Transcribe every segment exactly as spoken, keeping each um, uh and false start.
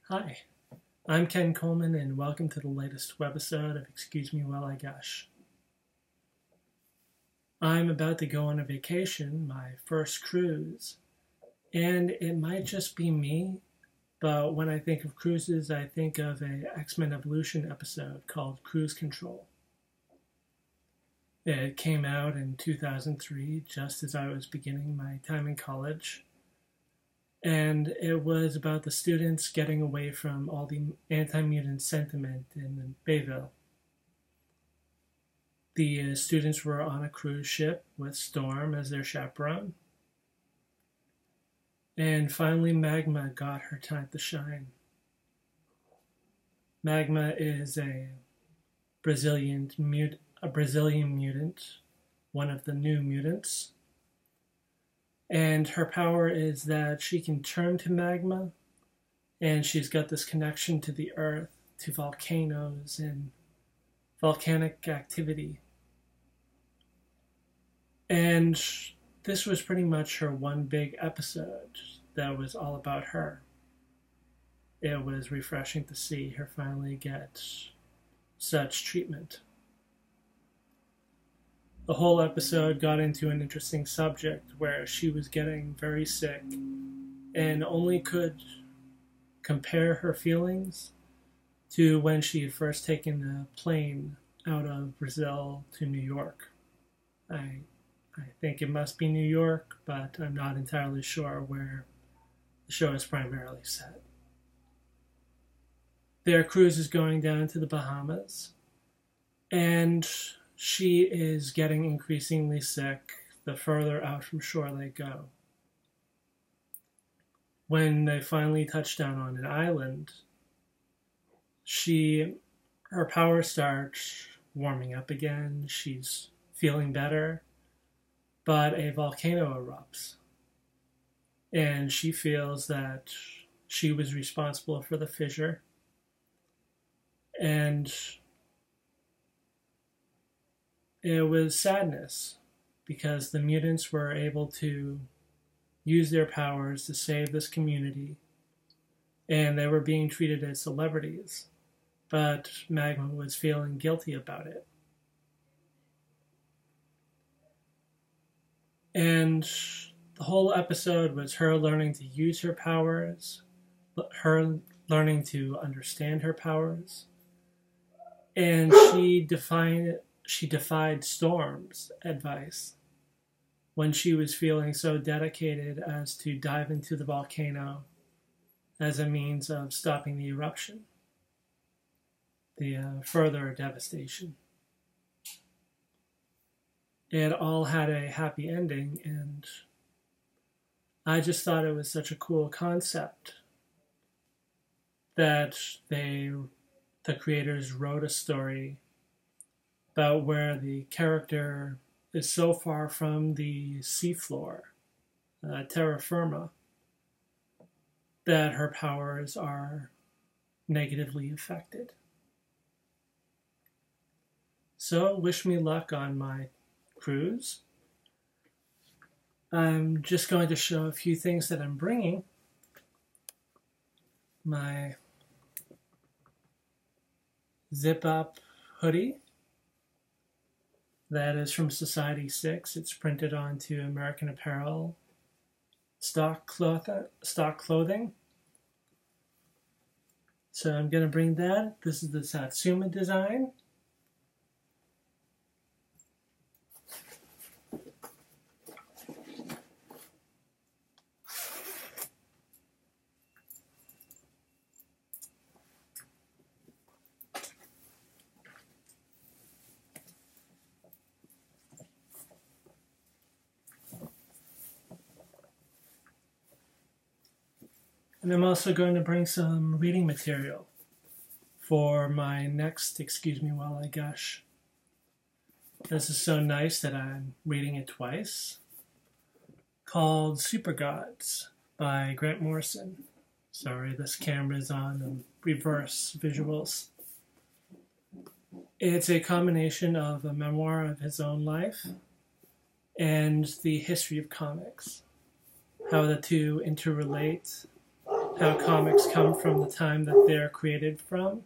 Hi, I'm Ken Coleman, and welcome to the latest webisode of Excuse Me While I Gush. I'm about to go on a vacation, my first cruise, and it might just be me, but when I think of cruises, I think of a X-Men Evolution episode called Cruise Control. It came out in two thousand three, just as I was beginning my time in college. And it was about the students getting away from all the anti-mutant sentiment in Bayville. The uh, students were on a cruise ship with Storm as their chaperone. And finally, Magma got her time to shine. Magma is a Brazilian, mut- a Brazilian mutant, one of the new mutants. And her power is that she can turn to magma, and she's got this connection to the earth, to volcanoes and volcanic activity. And this was pretty much her one big episode that was all about her. It was refreshing to see her finally get such treatment. The whole episode got into an interesting subject where she was getting very sick and only could compare her feelings to when she had first taken the plane out of Brazil to New York. I, I think it must be New York, but I'm not entirely sure where the show is primarily set. Their cruise is going down to the Bahamas, and she is getting increasingly sick the further out from shore they go. When they finally touch down on an island, she, her powers start warming up again. She's feeling better, but a volcano erupts. And she feels that she was responsible for the fissure. And it was sadness, because the mutants were able to use their powers to save this community, and they were being treated as celebrities, but Magma was feeling guilty about it. And the whole episode was her learning to use her powers, her learning to understand her powers, and she defined She defied Storm's advice when she was feeling so dedicated as to dive into the volcano as a means of stopping the eruption, the uh, further devastation. It all had a happy ending, and I just thought it was such a cool concept that they, the creators, wrote a story about where the character is so far from the seafloor, uh, terra firma, that her powers are negatively affected. So, wish me luck on my cruise. I'm just going to show a few things that I'm bringing. My zip-up hoodie. That is from Society six. It's printed onto American Apparel stock, cloth, stock clothing. So I'm going to bring that. This is the Satsuma design. And I'm also going to bring some reading material for my next Excuse Me While I Gush. This is so nice that I'm reading it twice. Called Super Gods by Grant Morrison. Sorry, this camera is on um, reverse visuals. It's a combination of a memoir of his own life and the history of comics, how the two interrelate, how comics come from the time that they're created from.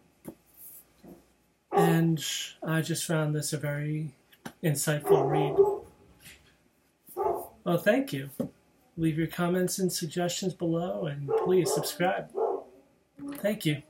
And I just found this a very insightful read. Well, thank you. Leave your comments and suggestions below, and please subscribe. Thank you.